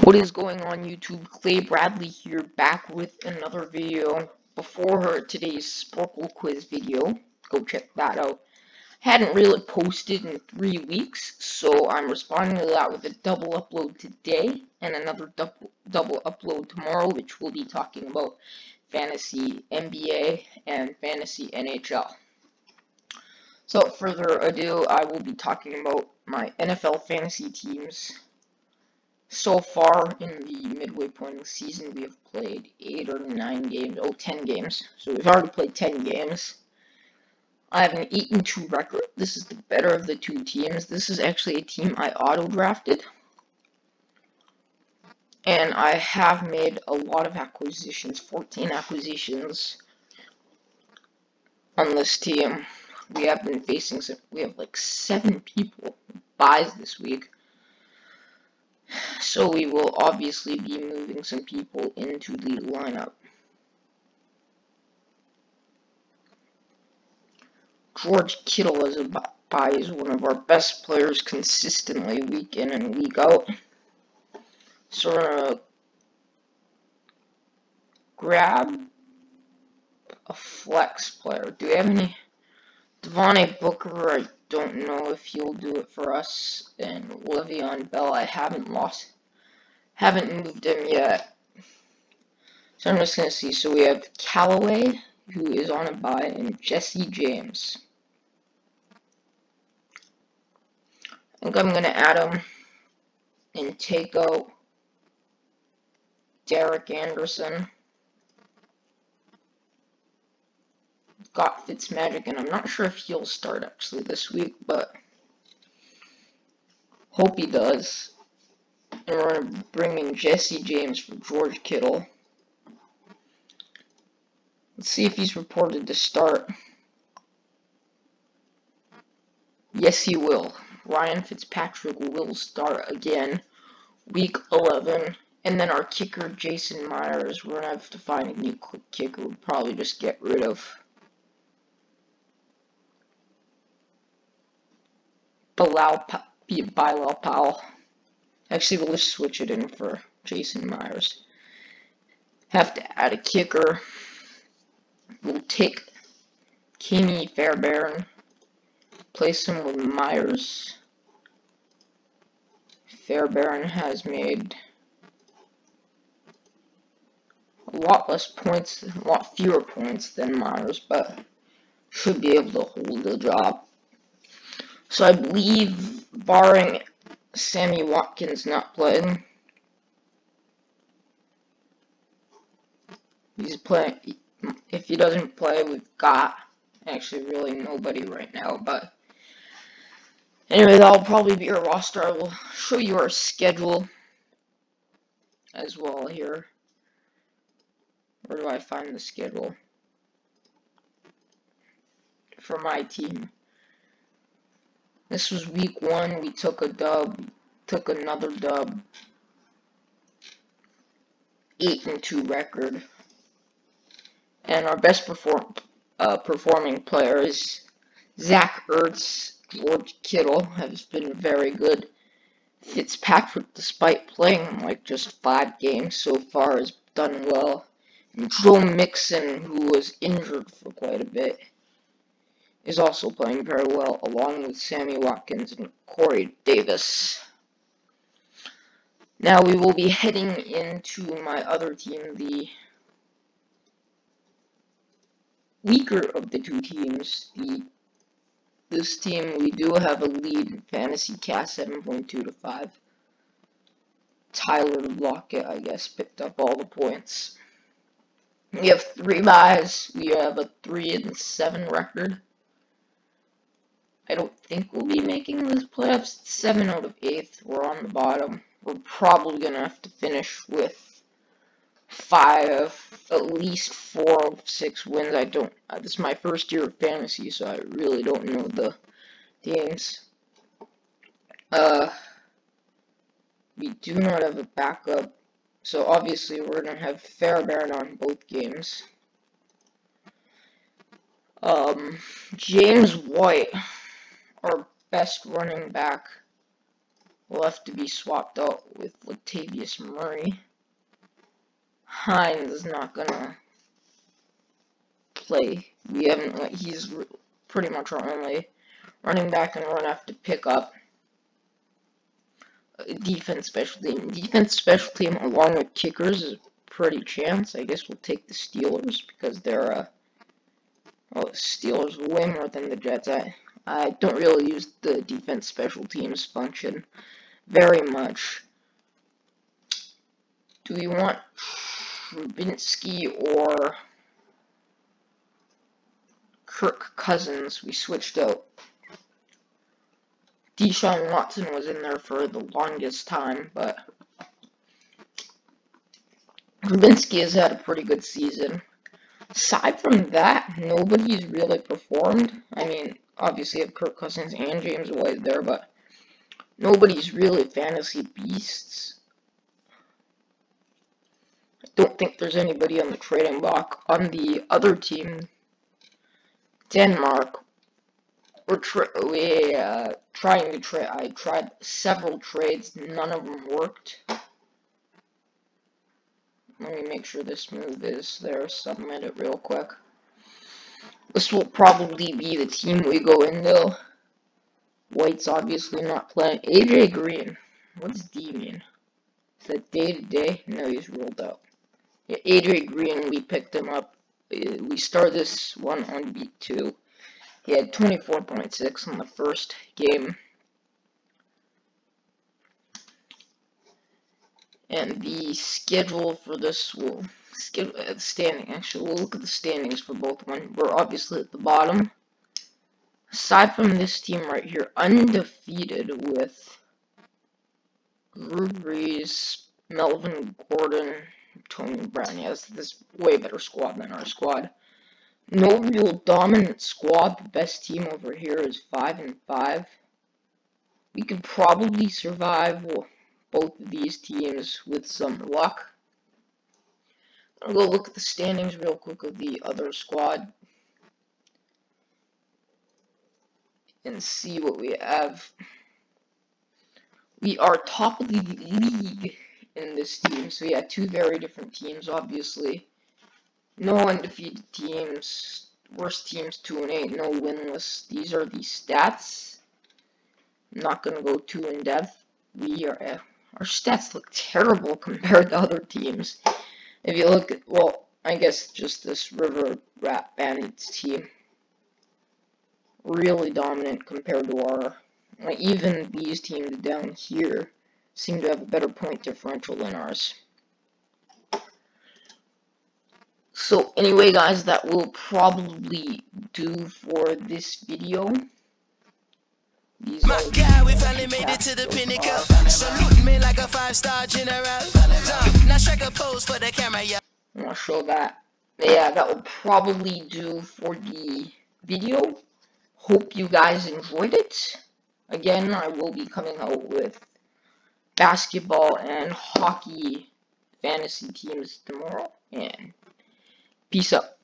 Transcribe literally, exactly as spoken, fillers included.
What is going on YouTube? Clay Bradley here, back with another video. Before today's Sporkle quiz video, go check that out. Hadn't really posted in three weeks, so I'm responding to that with a double upload today and another double, double upload tomorrow, which will be talking about fantasy N B A and fantasy N H L. So without further ado, I will be talking about my N F L fantasy teams. So far in the midway point of the season, we have played eight or nine games, oh, ten games. So we've already played ten games. I have an eight and two record. This is the better of the two teams. This is actually a team I auto-drafted. And I have made a lot of acquisitions, fourteen acquisitions on this team. We have been facing some, we have like seven people buys this week. So we will obviously be moving some people into the lineup. George Kittle as a buy is one of our best players consistently week in and week out. So we're gonna grab a flex player. Do we have any? Devontae Booker, I don't know if he'll do it for us. And Le'Veon Bell, I haven't lost, haven't moved him yet. So I'm just gonna see. So we have Callaway, who is on a bye, and Jesse James. I think I'm gonna add him and take out Derek Anderson. Got Fitzmagic, and I'm not sure if he'll start actually this week, but hope he does. And we're going to bring in Jesse James for George Kittle. Let's see if he's reported to start. Yes, he will. Ryan Fitzpatrick will start again, week eleven. And then our kicker, Jason Myers, we're going to have to find a new kicker. We'll probably just get rid of Bilal, be Bilal Powell. Actually, we'll just switch it in for Jason Myers. Have to add a kicker. We'll take Kenny Fairbairn, place him with Myers. Fairbairn has made a lot less points, a lot fewer points than Myers, but should be able to hold the job. So I believe, barring Sammy Watkins not playing, he's playing. If he doesn't play, we've got actually really nobody right now. But anyway, that'll probably be our roster. I will show you our schedule as well here. Where do I find the schedule for my team? This was week one. We took a dub, took another dub. Eight and two record. And our best perform uh, performing player is Zach Ertz. George Kittle has been very good. Fitzpatrick, despite playing like just five games so far, has done well. And Joe Mixon, who was injured for quite a bit, is also playing very well, along with Sammy Watkins and Corey Davis. Now we will be heading into my other team, the weaker of the two teams. The this team, we do have a lead in fantasy cast, seven point two to five. Tyler Lockett, I guess, picked up all the points. We have three buys. We have a three and seven record. I don't think we'll be making this playoffs. Seven out of eighth. We're on the bottom. We're probably gonna have to finish with five, at least four of six wins. I don't. Uh, this is my first year of fantasy, so I really don't know the teams. Uh, we do not have a backup, so obviously we're gonna have Fairbairn on both games. Um, James White, our best running back, will have to be swapped out with Latavius Murray. Hines is not gonna play. We haven't. Like, he's pretty much our only running back, and we're gonna have to pick up a defense special team. Defense special team along with kickers is a pretty chance. I guess we'll take the Steelers because they're uh, oh, the Steelers way more than the Jets. I I don't really use the defense special teams function very much. Do we want Trubinsky or Kirk Cousins? We switched out. Deshaun Watson was in there for the longest time, but Trubinsky has had a pretty good season. Aside from that, nobody's really performed. I mean, obviously you have Kirk Cousins and James White there, but nobody's really fantasy beasts. I don't think there's anybody on the trading block. On the other team, Denmark, we're tra we, uh, trying to trade. I tried several trades, none of them worked. Let me make sure this move is there, submit it real quick. This will probably be the team we go into. White's obviously not playing. A J Green, what does D mean? Is that day to day? No, he's ruled out. Yeah, A J Green, we picked him up. We started this one on week two. He had twenty-four point six in the first game. And the schedule for this will schedule uh, standing. Actually, we'll look at the standings for both of them. We're obviously at the bottom. Aside from this team right here, undefeated with Drew Brees, Melvin Gordon, Tony Brown. Yes, this is way better squad than our squad. No real dominant squad. The best team over here is five and five. We could probably survive both of these teams with some luck. I'll go look at the standings real quick of the other squad and see what we have. We are top of the league in this team, so yeah, two very different teams, obviously. No undefeated teams, worst teams two and eight, no winless. These are the stats. I'm not gonna go too in depth. We are uh, our stats look terrible compared to other teams. If you look at, well, I guess just this River Rat Bandits team, really dominant compared to our. Like, even these teams down here seem to have a better point differential than ours. So anyway, guys, that will probably do for this video. These My God, we finally made it to the pinnacle. Salute me like a five-star general. Now strike a pose for the camera, yeah. I'm gonna show that. Yeah, that will probably do for the video. Hope you guys enjoyed it. Again, I will be coming out with basketball and hockey fantasy teams tomorrow. And peace out.